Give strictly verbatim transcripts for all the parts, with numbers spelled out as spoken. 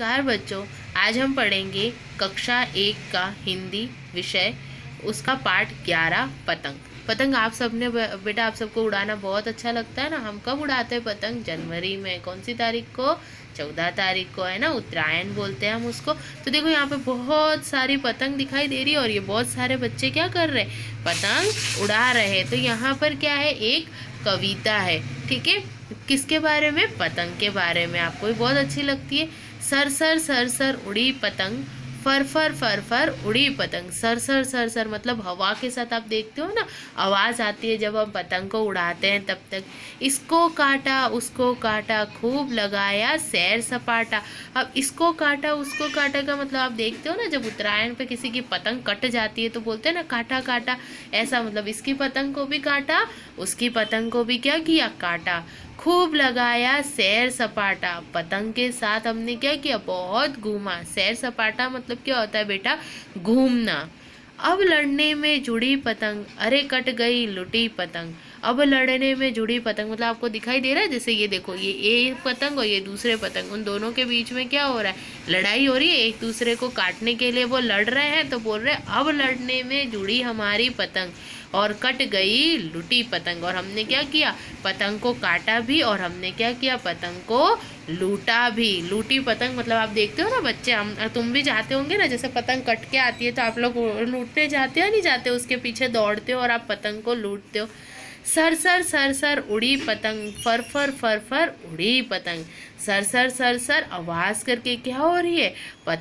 नमस्कार बच्चों, आज हम पढ़ेंगे कक्षा एक का हिंदी विषय, उसका पाठ ग्यारह पतंग। पतंग आप सबने बेटा आप सबको उड़ाना बहुत अच्छा लगता है ना। हम कब उड़ाते हैं पतंग? जनवरी में। कौन सी तारीख को? चौदह तारीख को, है ना। उत्तरायण बोलते हैं हम उसको। तो देखो यहाँ पे बहुत सारी पतंग दिखाई दे रही है और ये बहुत सारे बच्चे क्या कर रहे हैं? पतंग उड़ा रहे हैं। तो यहाँ पर क्या है? एक कविता है, ठीक है। किसके बारे में? पतंग के बारे में। आपको भी बहुत अच्छी लगती है। सर सर सर सर उड़ी पतंग, फर फर फर फर उड़ी पतंग। सर सर सर सर मतलब हवा के साथ आप देखते हो ना, आवाज़ आती है जब हम पतंग को उड़ाते हैं तब तक। इसको काटा उसको काटा, खूब लगाया सैर सपाटा। अब इसको काटा उसको काटा का मतलब आप देखते हो ना, जब उत्तरायण पे किसी की पतंग कट जाती है तो बोलते हैं ना काटा काटा, ऐसा मतलब इसकी पतंग को भी काटा, उसकी पतंग को भी क्या किया? काटा। खूब लगाया सैर सपाटा, पतंग के साथ हमने क्या किया? बहुत घूमा। सैर सपाटा मतलब क्या होता है बेटा? घूमना। अब लड़ने में जुड़ी पतंग, अरे कट गई लुटी पतंग। अब लड़ने में जुड़ी पतंग मतलब आपको दिखाई दे रहा है, जैसे ये देखो, ये एक पतंग और ये दूसरे पतंग, उन दोनों के बीच में क्या हो रहा है? लड़ाई हो रही है। एक दूसरे को काटने के लिए वो लड़ रहे हैं, तो बोल रहे हैं अब लड़ने में जुड़ी हमारी पतंग और कट गई लुटी पतंग। और हमने क्या किया? पतंग को काटा भी और हमने क्या किया? पतंग को लूटा भी। लूटी पतंग मतलब आप देखते हो ना बच्चे, हम तुम भी जाते होंगे ना, जैसे पतंग कट के आती है तो आप लोग लूटने जाते हो नहीं जाते? उसके पीछे दौड़ते हो और आप पतंग को लूटते हो। सर सर सर सर उड़ी पतंग, फर फर फर फर उड़ी पतंग। सर सर सर सर आवाज़ करके क्या हो रही है?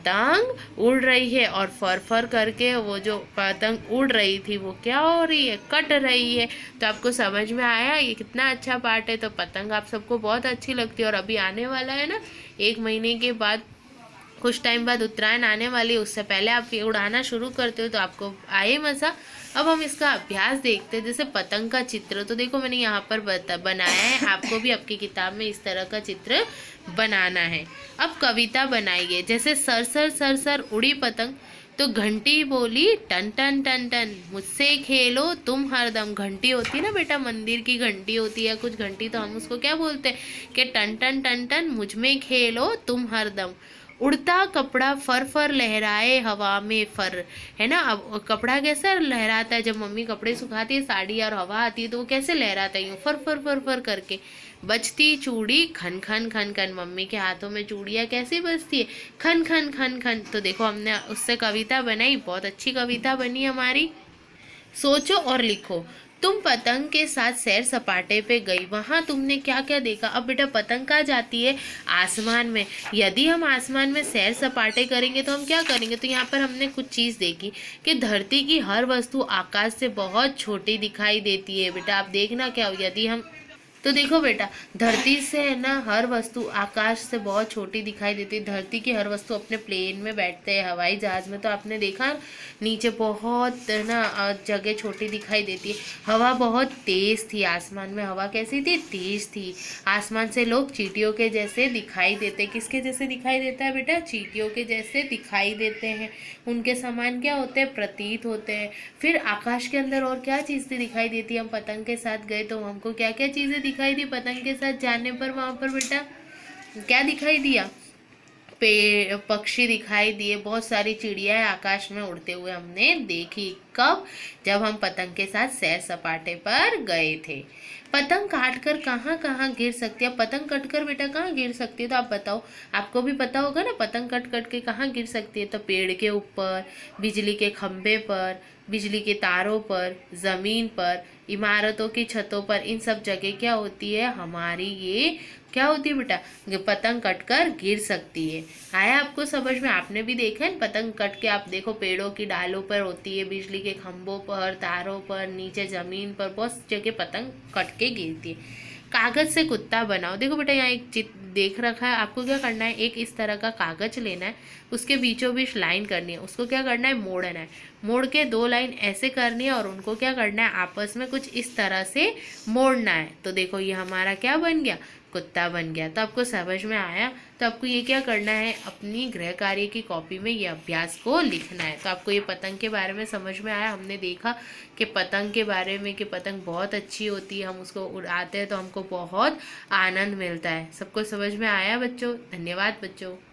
पतंग उड़ रही है। और फर फर करके वो जो पतंग उड़ रही थी वो क्या हो रही है? कट रही है। तो आपको समझ में आया ये कितना अच्छा पाठ है। तो पतंग आप सबको बहुत अच्छी लगती है और अभी आने वाला है ना, एक महीने के बाद, कुछ टाइम बाद उत्तरायण आने वाली है। उससे पहले आप ये उड़ाना शुरू करते हो तो आपको आए मज़ा। अब हम इसका अभ्यास देखते हैं। जैसे पतंग का चित्र तो देखो मैंने यहाँ पर बता बनाया है, आपको भी आपकी किताब में इस तरह का चित्र बनाना है। अब कविता बनाइए। जैसे सर सर सर सर उड़ी पतंग, तो घंटी बोली टन टन टन टन, मुझसे खेलो तुम हरदम। घंटी होती है ना बेटा, मंदिर की घंटी होती है कुछ घंटी, तो हम उसको क्या बोलते हैं कि टन टन टन टन मुझ में खेलो तुम हरदम। उड़ता कपड़ा फर फर लहराए हवा में फर, है ना। अब कपड़ा कैसा लहराता है? जब मम्मी कपड़े सुखाती है साड़ी और हवा आती है तो वो कैसे लहराता है? यूँ फर फर फर फर करके। बजती चूड़ी खन खन खन खन, मम्मी के हाथों में चूड़ियाँ कैसी बजती है? खन खन खन खन। तो देखो हमने उससे कविता बनाई, बहुत अच्छी कविता बनी हमारी। सोचो और लिखो। तुम पतंग के साथ सैर सपाटे पे गई, वहां तुमने क्या क्या देखा? अब बेटा पतंग कहाँ जाती है? आसमान में। यदि हम आसमान में सैर सपाटे करेंगे तो हम क्या करेंगे? तो यहाँ पर हमने कुछ चीज़ देखी कि धरती की हर वस्तु आकाश से बहुत छोटी दिखाई देती है। बेटा आप देखना क्या, यदि हम, तो देखो बेटा, धरती से है ना हर वस्तु आकाश से बहुत छोटी दिखाई देती है। धरती की हर वस्तु अपने प्लेन में बैठते हैं, हवाई जहाज में तो आपने देखा नीचे बहुत है ना जगह छोटी दिखाई देती है। हवा बहुत तेज थी, आसमान में हवा कैसी थी? तेज थी। आसमान से लोग चींटियों के जैसे दिखाई देते। किसके जैसे दिखाई देता है बेटा? चींटियों के जैसे दिखाई देते हैं। उनके समान क्या होते हैं? प्रतीत होते हैं। फिर आकाश के अंदर और क्या चीज़ें दिखाई देती है? हम पतंग के साथ गए तो हमको क्या क्या चीज़ें दिखाई दी पतंग के साथ जाने पर? वहाँ पर बेटा क्या दिखाई दिया? पेड़ पक्षी दिखाई दिए, बहुत सारी चिड़िया आकाश में उड़ते हुए हमने देखी। कब? जब हम पतंग के साथ सैर सपाटे पर गए थे। पतंग काटकर कहाँ कहाँ गिर सकती है? पतंग कटकर बेटा कहाँ गिर सकती है? तो आप बताओ, आपको भी पता होगा ना पतंग कट कट के कहाँ गिर सकती है? तो पेड़ के ऊपर, बिजली के खंभे पर, बिजली के तारों पर, ज़मीन पर, इमारतों की छतों पर, इन सब जगह क्या होती है? हमारी ये क्या होती है बेटा? पतंग कटकर गिर सकती है। आया आपको समझ में? आपने भी देखा है पतंग कट के, आप देखो पेड़ों की डालों पर होती है, बिजली के खंभों पर, तारों पर, नीचे जमीन पर, बहुत जगह पतंग कट के गिरती है। कागज से कुत्ता बनाओ। देखो बेटा यहाँ एक चित्र देख रखा है, आपको क्या करना है? एक इस तरह का कागज लेना है, उसके बीचों बीच लाइन करनी है, उसको क्या करना है? मोड़ना है। मोड़ के दो लाइन ऐसे करनी है और उनको क्या करना है? आपस में कुछ इस तरह से मोड़ना है। तो देखो ये हमारा क्या बन गया? कुत्ता बन गया। तो आपको समझ में आया? तो आपको ये क्या करना है? अपनी गृह कार्य की कॉपी में ये अभ्यास को लिखना है। तो आपको ये पतंग के बारे में समझ में आया? हमने देखा कि पतंग के बारे में कि पतंग बहुत अच्छी होती है, हम उसको उड़ाते हैं तो हमको बहुत आनंद मिलता है। सबको समझ में आया बच्चों? धन्यवाद बच्चों।